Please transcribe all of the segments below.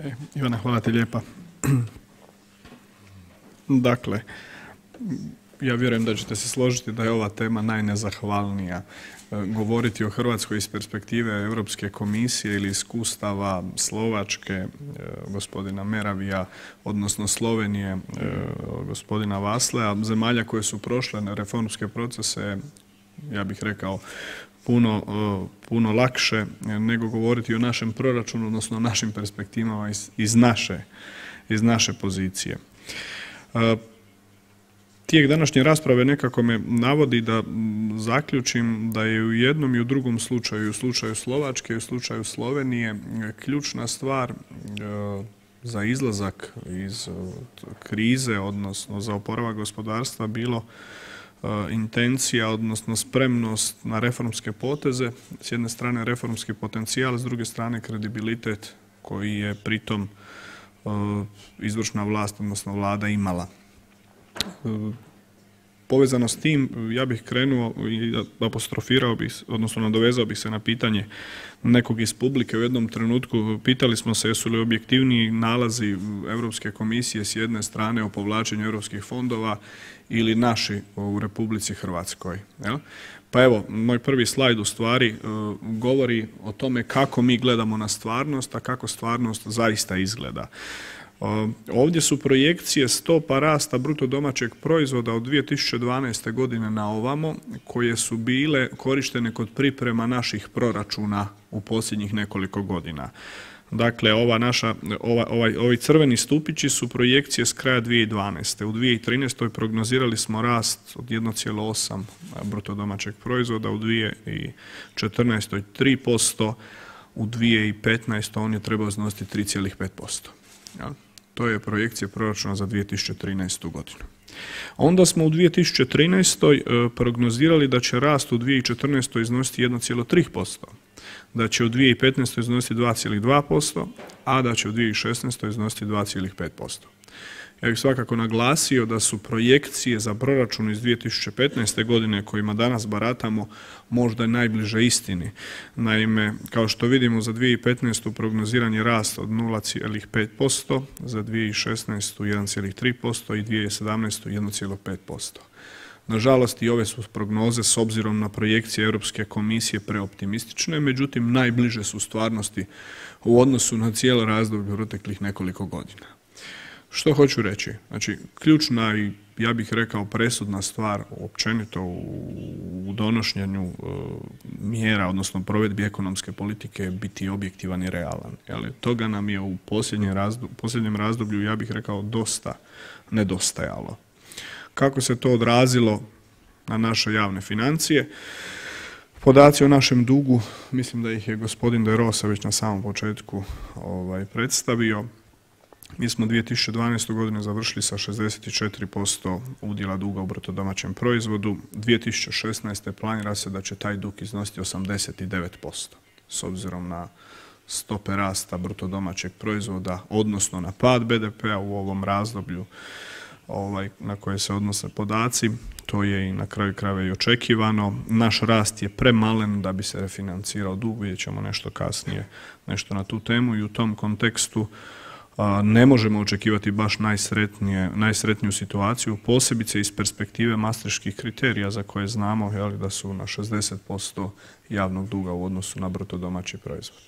Ivana, hvala ti lijepa. Dakle, ja vjerujem da ćete se složiti da je ova tema najnezahvalnija. Govoriti o Hrvatskoj iz perspektive Europske komisije ili iskustava Slovačke, gospodina Meravija, odnosno Slovenije, gospodina Vaslea, zemalja koje su prošle na reformske procese, ja bih rekao, puno lakše nego govoriti o našem proračunu, odnosno o našim perspektivama iz naše pozicije. Tijek današnje rasprave nekako me navodi da zaključim da je u jednom i u drugom slučaju, u slučaju Slovačke i u slučaju Slovenije, ključna stvar za izlazak iz krize, odnosno za oporavak gospodarstva bilo intencija, odnosno spremnost na reformske poteze, s jedne strane reformski potencijal, s druge strane kredibilitet koji je pritom izvršna vlast, odnosno vlada imala. Povezano s tim, ja bih krenuo i apostrofirao bih, odnosno nadovezao bih se na pitanje nekog iz publike. U jednom trenutku pitali smo se jesu li objektivniji nalazi Europske komisije s jedne strane o povlačenju europskih fondova ili naši u Republici Hrvatskoj. Pa evo, moj prvi slajd u stvari govori o tome kako mi gledamo na stvarnost, a kako stvarnost zaista izgleda. Ovdje su projekcije stopa rasta bruto domaćeg proizvoda od 2012. godine na ovamo, koje su bile korištene kod priprema naših proračuna u posljednjih nekoliko godina. Dakle, ovi crveni stupići su projekcije s kraja 2012. U 2013. prognozirali smo rast od 1,8 bruto domaćeg proizvoda, u 2014. 3%, u 2015. on je trebao iznositi 3,5%. To je projekcija proračuna za 2013. godinu. Onda smo u 2013. prognozirali da će rast u 2014. iznositi 1,3%, da će u 2015. iznositi 2,2%, a da će u 2016. iznositi 2,5%. Ja bih svakako naglasio da su projekcije za proračun iz 2015. godine kojima danas baratamo možda najbliže istini. Naime, kao što vidimo za 2015. prognoziran je rast od 0,5%, za 2016. 1,3% i 2017. 1,5%. Nažalost, i ove su prognoze s obzirom na projekcije Europske komisije preoptimistične, međutim najbliže su stvarnosti u odnosu na cijelo razdoblje proteklih nekoliko godina. Što hoću reći? Znači, ključna i ja bih rekao presudna stvar općenito u donošenju mjera, odnosno provedbi ekonomske politike je biti objektivan i realan. Toga nam je u posljednjem razdoblju, ja bih rekao, dosta nedostajalo. Kako se to odrazilo na naše javne financije? Podaci o našem dugu, mislim da ih je gospodin De Rosa već na samom početku predstavio. Mi smo 2012. godine završili sa 64% udjela duga u bruto domaćem proizvodu. 2016. planira se da će taj dug iznositi 89%. S obzirom na stope rasta bruto domaćeg proizvoda, odnosno na pad BDP-a u ovom razdoblju na koje se odnose podaci, to je i na kraju krajeva i očekivano. Naš rast je premalen da bi se refinancirao dug, vidjet ćemo nešto kasnije, nešto na tu temu i u tom kontekstu ne možemo očekivati baš najsretniju situaciju, posebice iz perspektive maastrichtskih kriterija za koje znamo da su na 60% javnog duga u odnosu na bruto domaći proizvod.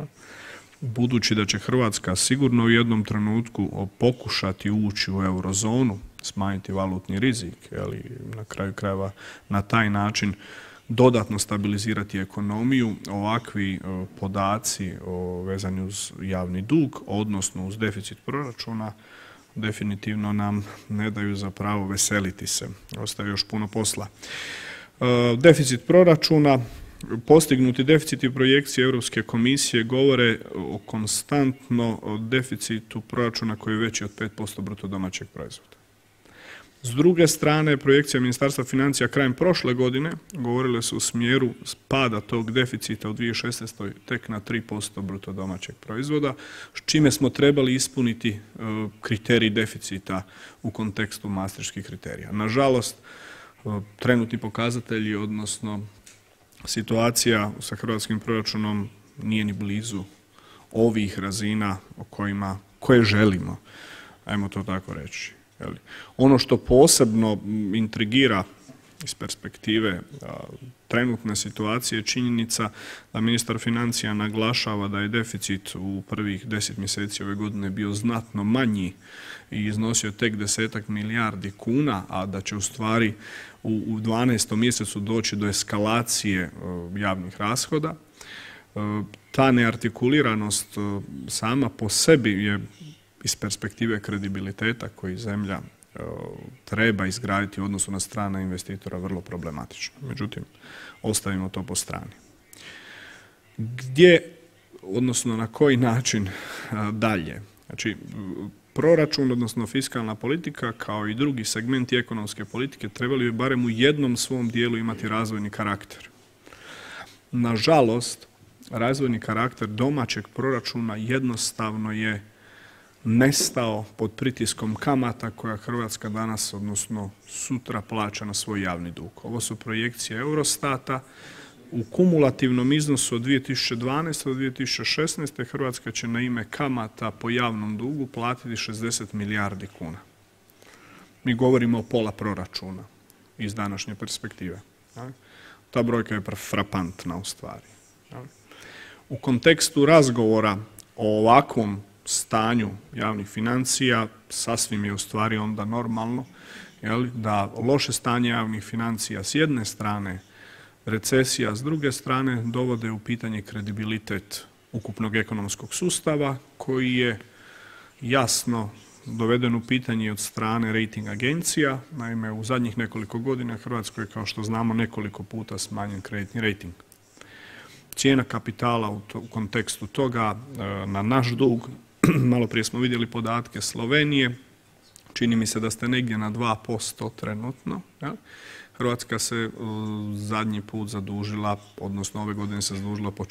Budući da će Hrvatska sigurno u jednom trenutku pokušati ući u eurozonu, smanjiti valutni rizik, na kraju krajeva na taj način dodatno stabilizirati ekonomiju, ovakvi podaci vezani uz javni dug, odnosno uz deficit proračuna, definitivno nam ne daju za pravo veseliti se. Ostaje još puno posla. Deficit proračuna, postignuti deficiti projekcije Europske komisije govore o konstantno deficitu proračuna koji je veći od 5% bruto domaćeg proizvoda. S druge strane, projekcija Ministarstva financija krajem prošle godine govorile su u smjeru pada tog deficita u 2016. tek na 3% bruto domaćeg proizvoda, s čime smo trebali ispuniti kriterij deficita u kontekstu maastrichtskih kriterija. Nažalost, trenutni pokazatelji, odnosno situacija sa hrvatskim proračunom nije ni blizu ovih razina koje želimo, ajmo to tako reći. Ono što posebno intrigira iz perspektive trenutne situacije je činjenica da ministar financija naglašava da je deficit u prvih 10 mjeseci ove godine bio znatno manji i iznosio tek 10-ak milijardi kuna, a da će u stvari u 12. mjesecu doći do eskalacije javnih rashoda. Ta neartikuliranost sama po sebi je iz perspektive kredibiliteta koji zemlja treba izgraditi u odnosu na strane investitora vrlo problematično. Međutim, ostavimo to po strani. Gdje, odnosno na koji način dalje? Znači, proračun, odnosno fiskalna politika, kao i drugi segmenti ekonomske politike, trebali bi barem u jednom svom dijelu imati razvojni karakter. Nažalost, razvojni karakter domaćeg proračuna jednostavno je nestao pod pritiskom kamata koja Hrvatska danas, odnosno sutra, plaća na svoj javni dug. Ovo su projekcije Eurostata. U kumulativnom iznosu od 2012. do 2016. Hrvatska će na ime kamata po javnom dugu platiti 60 milijardi kuna. Mi govorimo o pola proračuna iz današnje perspektive. Ta brojka je frapantna u stvari. U kontekstu razgovora o ovakvom stanju javnih financija sasvim je u stvari onda normalno da loše stanje javnih financija s jedne strane, recesija s druge strane dovode u pitanje kredibilitet ukupnog ekonomskog sustava koji je jasno doveden u pitanje od strane rating agencija. Naime, u zadnjih nekoliko godina Hrvatskoj je, kao što znamo, nekoliko puta smanjen kreditni rating. Cijena kapitala u kontekstu toga na naš dug, malo prije smo vidjeli podatke Slovenije, čini mi se da ste negdje na 2% trenutno. Hrvatska se zadnji put zadužila, odnosno ove godine se zadužila po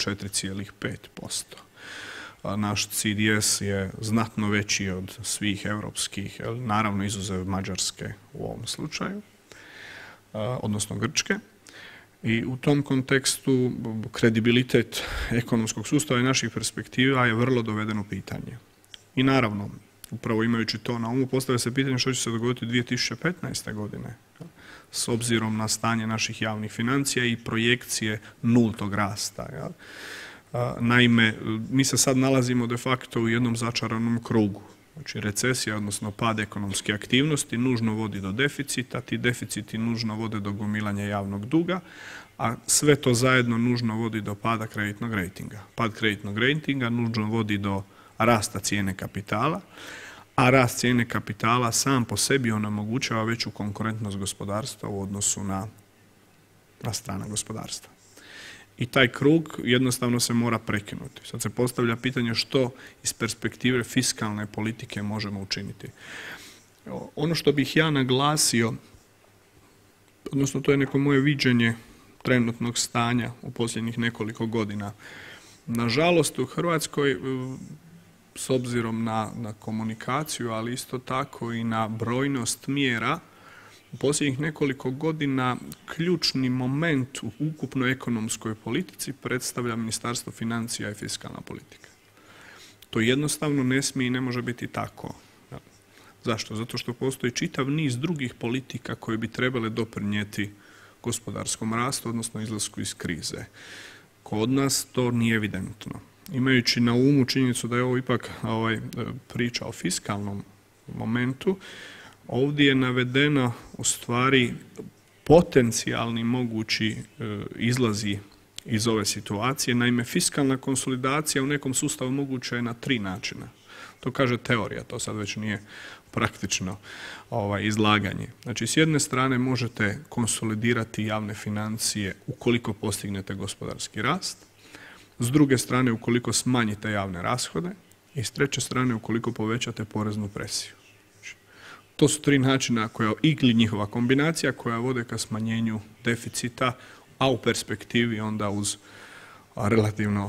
4,5%. Naš CDS je znatno veći od svih europskih, naravno izuzev Mađarske u ovom slučaju, odnosno Grčke. I u tom kontekstu kredibilitet ekonomskog sustava i naših perspektiva je vrlo doveden u pitanje. I naravno, upravo imajući to na umu, postavlja se pitanje što će se dogoditi 2015. godine s obzirom na stanje naših javnih financija i projekcije nultog rasta. Naime, mi se sad nalazimo de facto u jednom začaranom krugu. Znači, recesija, odnosno pad ekonomske aktivnosti, nužno vodi do deficita, ti deficiti nužno vode do gomilanja javnog duga, a sve to zajedno nužno vodi do pada kreditnog rejtinga. Pad kreditnog rejtinga nužno vodi do rasta cijene kapitala, a rast cijene kapitala sam po sebi onemogućava veću konkurentnost gospodarstva u odnosu na strana gospodarstva. I taj krug jednostavno se mora prekinuti. Sad se postavlja pitanje što iz perspektive fiskalne politike možemo učiniti. Ono što bih ja naglasio, odnosno to je neko moje viđenje trenutnog stanja u posljednjih nekoliko godina. Nažalost, u Hrvatskoj, s obzirom na komunikaciju, ali isto tako i na brojnost mjera, u posljednjih nekoliko godina ključni moment u ukupnoj ekonomskoj politici predstavlja Ministarstvo financija i fiskalna politika. To jednostavno ne smije i ne može biti tako. Zašto? Zato što postoji čitav niz drugih politika koje bi trebale doprinijeti gospodarskom rastu, odnosno izlasku iz krize. Kod nas to nije evidentno. Imajući na umu činjenicu da je ovo ipak priča o fiskalnom momentu, ovdje je navedeno u stvari potencijalni mogući izlazi iz ove situacije. Naime, fiskalna konsolidacija u nekom sustavu moguća je na 3 načina. To kaže teorija, to sad već nije praktično izlaganje. Znači, s jedne strane možete konsolidirati javne financije ukoliko postignete gospodarski rast, s druge strane ukoliko smanjite javne rashode i s treće strane ukoliko povećate poreznu presiju. To su 3 načina ili njihova kombinacija koja vode ka smanjenju deficita, a u perspektivi onda uz relativno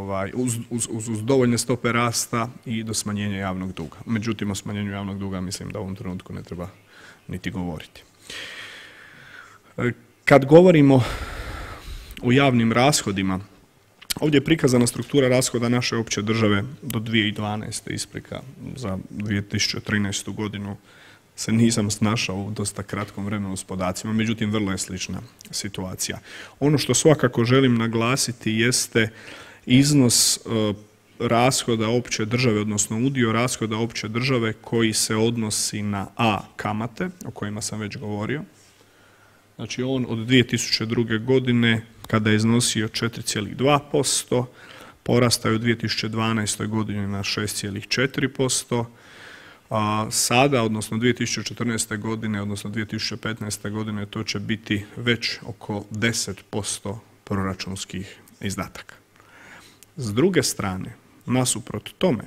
uz dovoljne stope rasta i do smanjenja javnog duga. Međutim, o smanjenju javnog duga mislim da u ovom trenutku ne treba niti govoriti. Kad govorimo o javnim rashodima, Ovdje je prikazana struktura rashoda naše opće države do 2012. Isprika za 2013. godinu se nisam snašao u dosta kratkom vremenu s podacima, međutim vrlo je slična situacija. Ono što svakako želim naglasiti jeste iznos rashoda opće države, odnosno udio rashoda opće države koji se odnosi na A kamate, o kojima sam već govorio. Znači on od 2002. godine kada je iznosio 4,2%, porastao je u 2012. godini na 6,4%, a sada, odnosno 2014. godine, odnosno 2015. godine, to će biti već oko 10% proračunskih izdataka. S druge strane, nasuprot tome,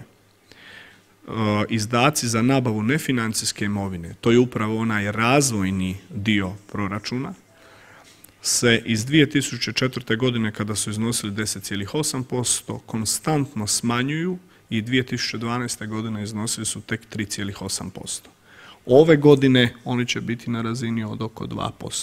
izdaci za nabavu nefinancijske imovine, to je upravo onaj razvojni dio proračuna, se iz 2004. godine kada su iznosili 10,8% konstantno smanjuju i 2012. godine iznosili su tek 3,8%. Ove godine oni će biti na razini od oko 2%.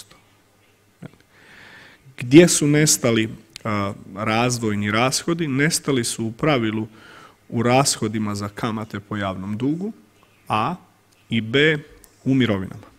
Gdje su nestali razvojni rashodi? Nestali su u pravilu u rashodima za kamate po javnom dugu, A, i B, u mirovinama.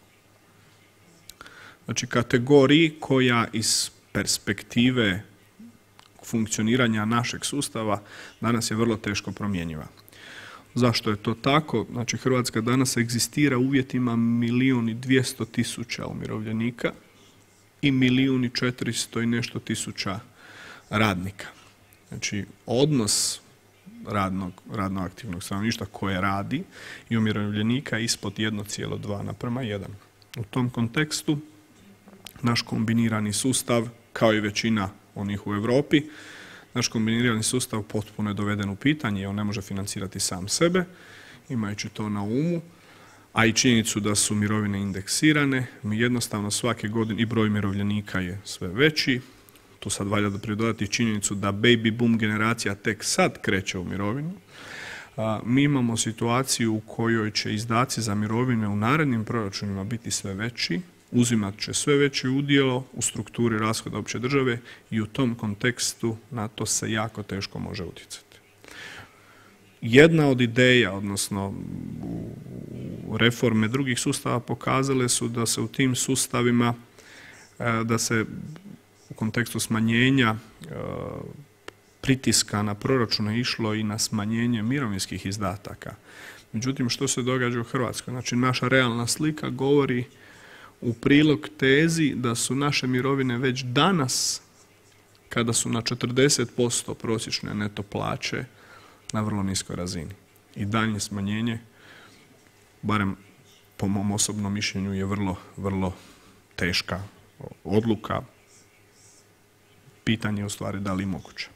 Znači kategoriji koja iz perspektive funkcioniranja našeg sustava danas je vrlo teško promjenjiva. Zašto je to tako? Znači Hrvatska danas egzistira u uvjetima 1.200.000 umirovljenika i 1.400.000 i nešto tisuća radnika. Znači odnos radno aktivnog stanovništva koje radi i umirovljenika ispod 1,2:1. U tom kontekstu naš kombinirani sustav, kao i većina onih u Europi, naš kombinirani sustav potpuno je doveden u pitanje i on ne može financirati sam sebe, imajući to na umu, a i činjenicu da su mirovine indeksirane, mi jednostavno svake godine i broj umirovljenika je sve veći. Tu sad valja da pridodati činjenicu da baby boom generacija tek sad kreće u mirovinu. Mi imamo situaciju u kojoj će izdaci za mirovine u narednim proračunima biti sve veći, uzimat će sve veći udio u strukturi rashoda opće države i u tom kontekstu na to se jako teško može utjecati. Jedna od ideja, odnosno reforme drugih sustava pokazale su da se u tim sustavima, da se u kontekstu smanjenja pritiska na proračune išlo i na smanjenje mirovinskih izdataka. Međutim, što se događa u Hrvatskoj? Znači, naša realna slika govori u prilog tezi da su naše mirovine već danas, kada su na 40% prosječne neto plaće, na vrlo niskoj razini. I daljnje smanjenje, barem po mom osobnom mišljenju, je vrlo teška odluka. Pitanje je u stvari da li moguće.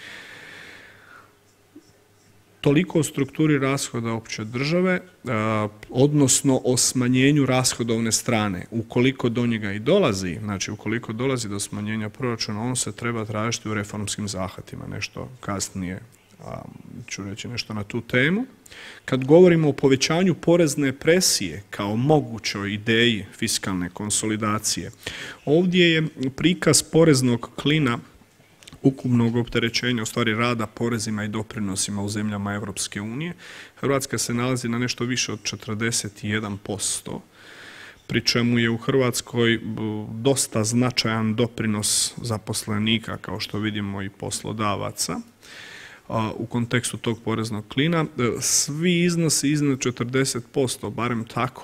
Toliko o strukturi rashoda opće države, odnosno o smanjenju rashodovne strane. Ukoliko do njega i dolazi, znači ukoliko dolazi do smanjenja proračuna, on se treba tražiti u reformskim zahvatima. Nešto kasnije ću reći nešto na tu temu. Kad govorimo o povećanju porezne presije kao mogućoj ideji fiskalne konsolidacije, ovdje je prikaz poreznog klina ukupnog opterećenja, u stvari rada porezima i doprinosima u zemljama Europske unije. Hrvatska se nalazi na nešto više od 41%, pri čemu je u Hrvatskoj dosta značajan doprinos zaposlenika, kao što vidimo, i poslodavaca. U kontekstu tog poreznog klina svi iznosi iznad 40%, barem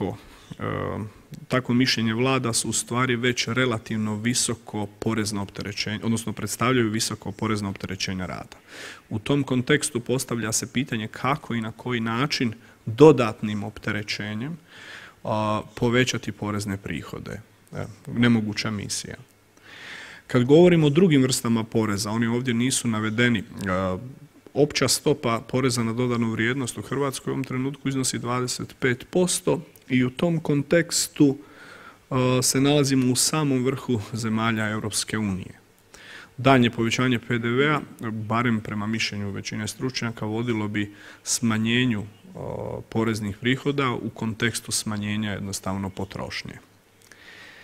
tako mišljenje vlada, su u stvari već relativno visoko porezno opterećenje, odnosno predstavljaju visoko porezno opterećenje rada. U tom kontekstu postavlja se pitanje kako i na koji način dodatnim opterećenjem povećati porezne prihode. Nemoguća misija. Kad govorimo o drugim vrstama poreza, oni ovdje nisu navedeni. Opća stopa poreza na dodanu vrijednost u Hrvatskoj u ovom trenutku iznosi 25% i u tom kontekstu se nalazimo u samom vrhu zemalja Europske unije. Daljnje povećanje PDV-a, barem prema mišljenju većine stručnjaka, vodilo bi smanjenju poreznih prihoda u kontekstu smanjenja jednostavno potrošnje.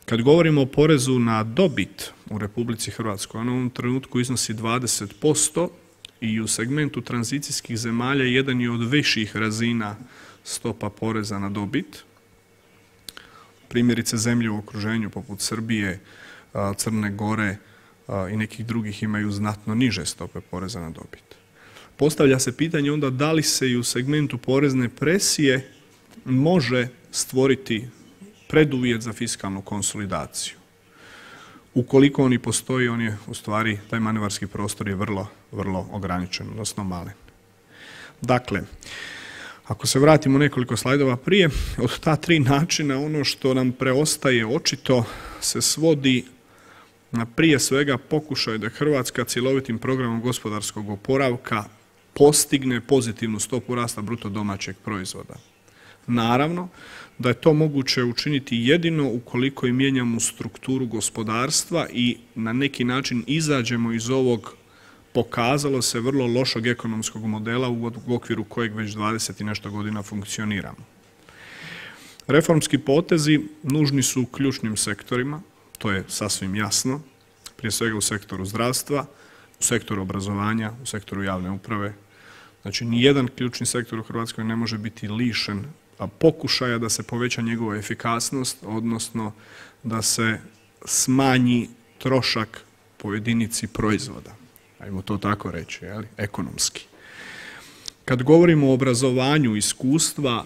Kad govorimo o porezu na dobit u Republici Hrvatskoj, on u ovom trenutku iznosi 20% i u segmentu tranzicijskih zemalja jedan je od viših razina stopa poreza na dobit. Primjerice zemlje u okruženju poput Srbije, Crne Gore i nekih drugih imaju znatno niže stope poreza na dobit. Postavlja se pitanje onda da li se i u segmentu porezne presije može stvoriti preduvjet za fiskalnu konsolidaciju. Ukoliko oni postoji, on je u stvari, taj manevarski prostor je vrlo ograničen, odnosno malen. Dakle, ako se vratimo nekoliko slajdova prije, od ta tri načina ono što nam preostaje očito se svodi na prije svega pokušaj da Hrvatska cjelovitim programom gospodarskog oporavka postigne pozitivnu stopu rasta bruto domaćeg proizvoda. Naravno da je to moguće učiniti jedino ukoliko i mijenjamo strukturu gospodarstva i na neki način izađemo iz ovog, pokazalo se, vrlo lošeg ekonomskog modela u okviru kojeg već 20 i nešto godina funkcioniramo. Reformski potezi nužni su u ključnim sektorima, to je sasvim jasno, prije svega u sektoru zdravstva, u sektoru obrazovanja, u sektoru javne uprave. Znači, nijedan ključni sektor u Hrvatskoj ne može biti lišen pokušaja da se poveća njegova efikasnost, odnosno da se smanji trošak po jedinici proizvoda. Ajmo to tako reći, ekonomski. Kad govorimo o obrazovanju, iskustva,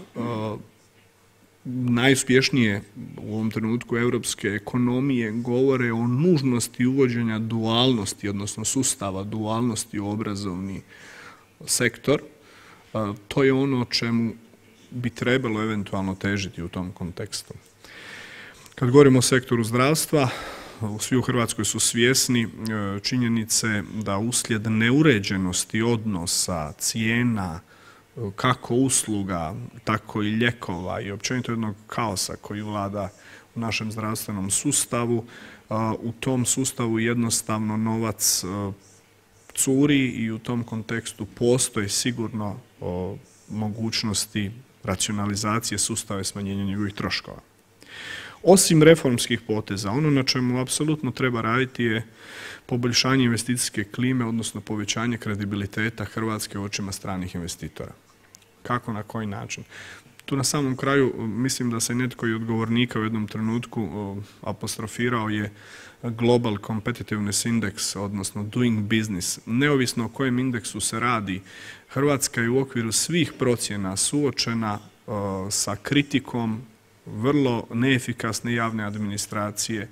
najuspješnije u ovom trenutku europske ekonomije govore o nužnosti uvođenja dualnosti, odnosno sustava dualnosti u obrazovni sektor. To je ono čemu bi trebalo eventualno težiti u tom kontekstu. Kad govorimo o sektoru zdravstva, svi u Hrvatskoj su svjesni činjenice da uslijed neuređenosti odnosa, cijena, kako usluga, tako i lijekova i općenito jednog kaosa koji vlada u našem zdravstvenom sustavu, u tom sustavu jednostavno novac curi i u tom kontekstu postoji sigurno mogućnosti racionalizacije sustava i smanjenja njegovih troškova. Osim reformskih poteza, ono na čemu apsolutno treba raditi je poboljšanje investicijske klime, odnosno povećanje kredibiliteta Hrvatske u očima stranih investitora. Kako, na koji način? Tu na samom kraju mislim da se netko i od govornika u jednom trenutku apostrofirao je Global Competitiveness Index, odnosno Doing Business. Neovisno o kojem indeksu se radi, Hrvatska je u okviru svih procjena suočena sa kritikom vrlo neefikasne javne administracije,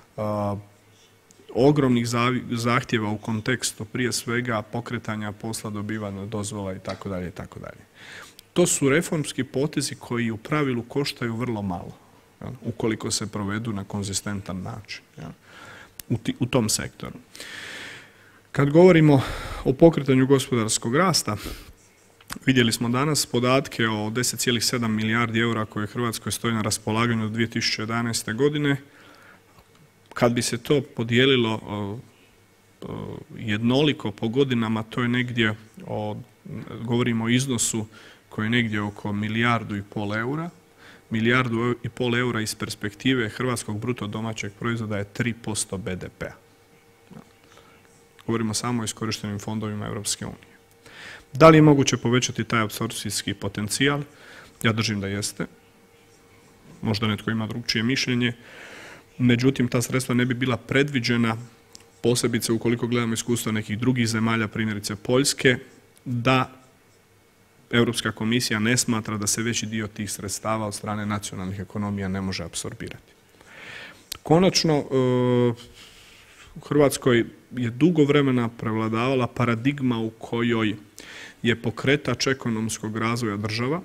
ogromnih zahtjeva u kontekstu prije svega pokretanja posla, dobivanja dozvola itd. itd. To su reformski potezi koji u pravilu koštaju vrlo malo, ukoliko se provedu na konzistentan način u tom sektoru. Kad govorimo o pokretanju gospodarskog rasta, vidjeli smo danas podatke o 10,7 milijardi eura koje Hrvatskoj stoji na raspolaganju od 2011. godine. Kad bi se to podijelilo jednoliko po godinama, to je negdje, govorimo o iznosu koji je negdje oko 1,5 milijardu eura. 1,5 milijardu eura iz perspektive hrvatskog bruto domaćeg proizvoda je 3% BDP-a. Govorimo samo o iskorištenim fondovima Europske unije. Da li je moguće povećati taj apsorpcijski potencijal? Ja držim da jeste. Možda netko ima drugčije mišljenje. Međutim, ta sredstva ne bi bila predviđena, posebice ukoliko gledamo iskustva nekih drugih zemalja, primjerice Poljske, da Europska komisija ne smatra da se veći dio tih sredstava od strane nacionalnih ekonomija ne može apsorbirati. Konačno, u Hrvatskoj je dugo vremena prevladavala paradigma u kojoj je pokretač ekonomskog razvoja država.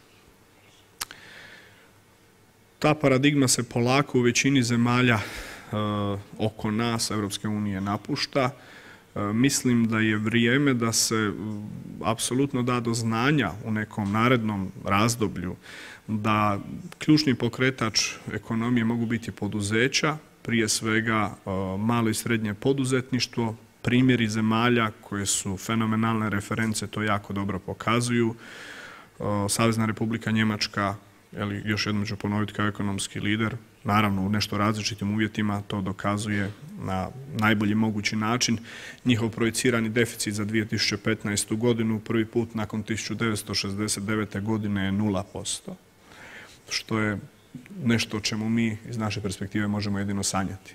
Ta paradigma se polako u većini zemalja oko nas, Europske unije, napušta. Mislim da je vrijeme da se apsolutno da do znanja u nekom narednom razdoblju da ključni pokretač ekonomije mogu biti poduzeća, prije svega malo i srednje poduzetništvo. Primjeri zemalja koje su fenomenalne reference to jako dobro pokazuju. Savezna Republika Njemačka, još jednom ću ponoviti kao ekonomski lider, naravno u nešto različitim uvjetima, to dokazuje na najbolji mogući način njihov projicirani deficit za 2015. godinu prvi put nakon 1969. godine je 0%, što je nešto o čemu mi iz naše perspektive možemo jedino sanjati.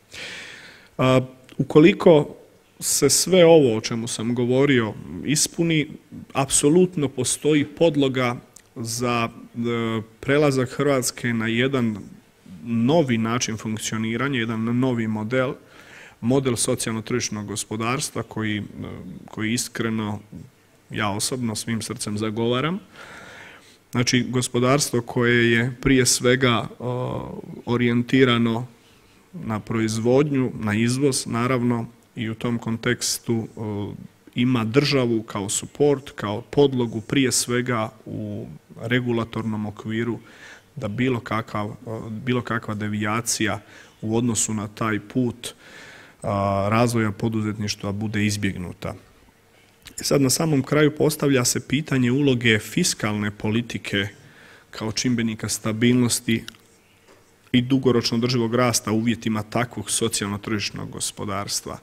Ukoliko se sve ovo o čemu sam govorio ispuni, apsolutno postoji podloga za prelazak Hrvatske na jedan novi način funkcioniranja, jedan novi model socijalno-tržišnog gospodarstva koji iskreno ja osobno svim srcem zagovaram. Znači, gospodarstvo koje je prije svega orijentirano na proizvodnju, na izvoz, naravno, i u tom kontekstu ima državu kao suport, kao podlogu prije svega u regulatornom okviru da bilo kakva devijacija u odnosu na taj put razvoja poduzetništva bude izbjegnuta. Sad na samom kraju postavlja se pitanje uloge fiskalne politike kao čimbenika stabilnosti i dugoročno održivog rasta u uvjetima takvog socijalno-tržišnog gospodarstva.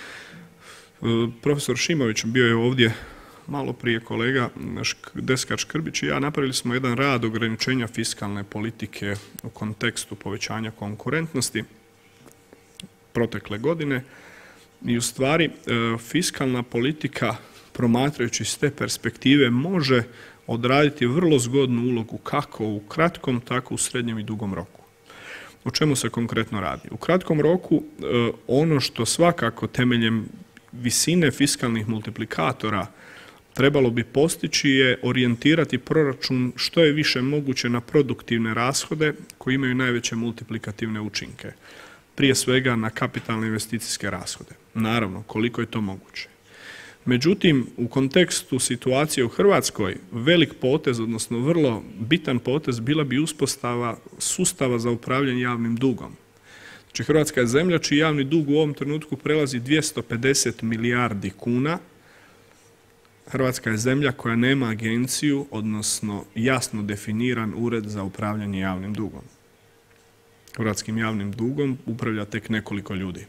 Profesor Šimović bio je ovdje malo prije, kolega Deska Škrbić i ja napravili smo jedan rad ograničenja fiskalne politike u kontekstu povećanja konkurentnosti protekle godine i u stvari fiskalna politika promatrajući s te perspektive može odraditi vrlo zgodnu ulogu kako u kratkom, tako u srednjem i dugom roku. O čemu se konkretno radi? U kratkom roku ono što svakako temeljem visine fiskalnih multiplikatora trebalo bi postići je orijentirati proračun što je više moguće na produktivne rashode koji imaju najveće multiplikativne učinke. Prije svega na kapitalne investicijske rashode. Naravno, koliko je to moguće. Međutim, u kontekstu situacije u Hrvatskoj, velik potez, odnosno vrlo bitan potez, bila bi uspostava sustava za upravljanje javnim dugom. Znači, Hrvatska je zemlja čiji javni dug u ovom trenutku prelazi 250 milijardi kuna. Hrvatska je zemlja koja nema agenciju, odnosno jasno definiran ured za upravljanje javnim dugom. Hrvatskim javnim dugom upravlja tek nekoliko ljudi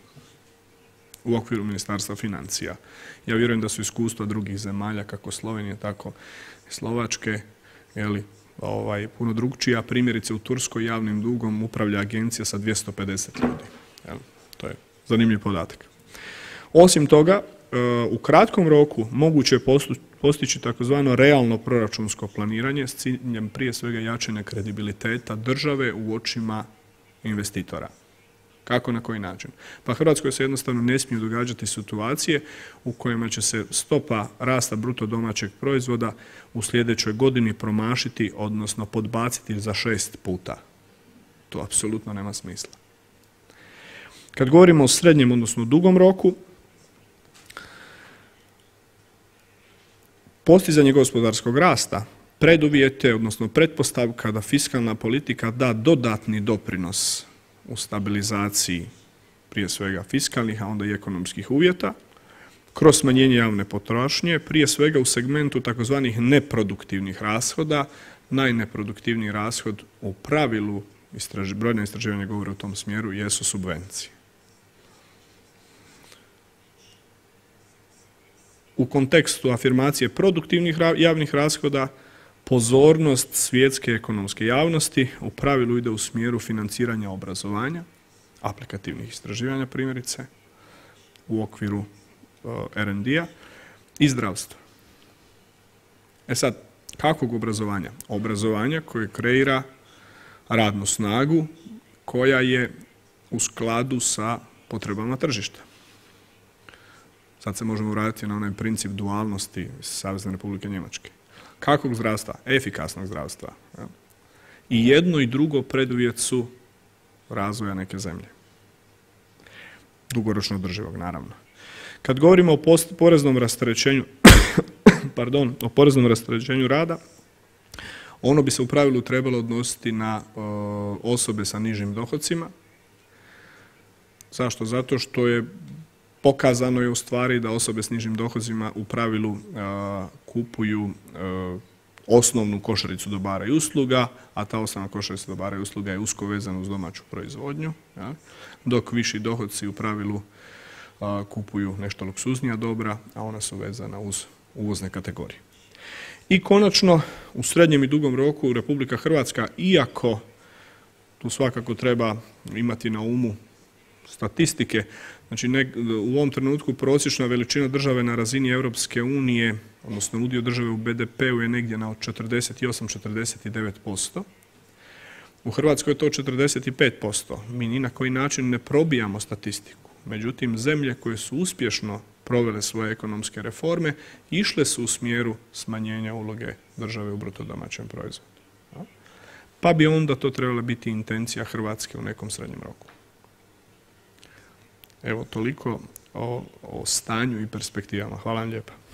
u okviru Ministarstva financija. Ja vjerujem da su iskustva drugih zemalja, kako Slovenije, tako i Slovačke, puno drugčija. Primjerice u Turskoj javnim dugom upravlja agencija sa 250 ljudi. To je zanimljiv podatak. Osim toga, u kratkom roku moguće je postići takozvano realno proračunsko planiranje s ciljem prije svega jačanja kredibiliteta države u očima investitora. Kako, na koji način? Pa Hrvatskoj se jednostavno ne smiju događati situacije u kojima će se stopa rasta bruto domaćeg proizvoda u sljedećoj godini promašiti, odnosno podbaciti za 6 puta. To apsolutno nema smisla. Kad govorimo o srednjem, odnosno dugom roku, postizanje gospodarskog rasta preduvjete, odnosno pretpostavka da fiskalna politika da dodatni doprinos u stabilizaciji prije svega fiskalnih, a onda i ekonomskih uvjeta, kroz smanjenje javne potrošnje, prije svega u segmentu takozvanih neproduktivnih rashoda. Najneproduktivniji rashod u pravilu, brojna istraživanja govore u tom smjeru, jesu subvencije. U kontekstu afirmacije produktivnih javnih rashoda, pozornost svjetske ekonomske javnosti u pravilu ide u smjeru financiranja obrazovanja, aplikativnih istraživanja primjerice, u okviru R&D-a i zdravstva. Sad, kakvog obrazovanja? Obrazovanja koje kreira radnu snagu koja je u skladu sa potrebama tržišta. Sad se možemo vratiti na onaj princip dualnosti Savezne Republike Njemačke. Kakvog zdravstva? Efikasnog zdravstva. I jedno i drugo preduvjet su razvoja neke zemlje. Dugoročno održivog, naravno. Kad govorimo o poreznom rasterećenju, o poreznom rasterećenju rada, ono bi se u pravilu trebalo odnositi na osobe sa nižim dohocima. Zašto? Zato što je pokazano je u stvari da osobe s nižim dohocima u pravilu kupuju osnovnu košaricu dobara i usluga, a ta osnovna košarica dobara i usluga je usko vezana uz domaću proizvodnju, ja, dok viši dohodci u pravilu kupuju nešto luksuznija dobra, a ona su vezana uz uvozne kategorije. I konačno, u srednjem i dugom roku Republika Hrvatska, iako tu svakako treba imati na umu statistike, znači u ovom trenutku prosječna veličina države na razini Europske unije, odnosno udio države u BDP-u je negdje na 48-49%. U Hrvatskoj je to 45%. Mi ni na koji način ne probijamo statistiku. Međutim, zemlje koje su uspješno provele svoje ekonomske reforme išle su u smjeru smanjenja uloge države u bruto domaćem proizvodu. Pa bi onda to trebala biti intencija Hrvatske u nekom srednjem roku. Evo, toliko o stanju i perspektivama. Hvala vam lijepa.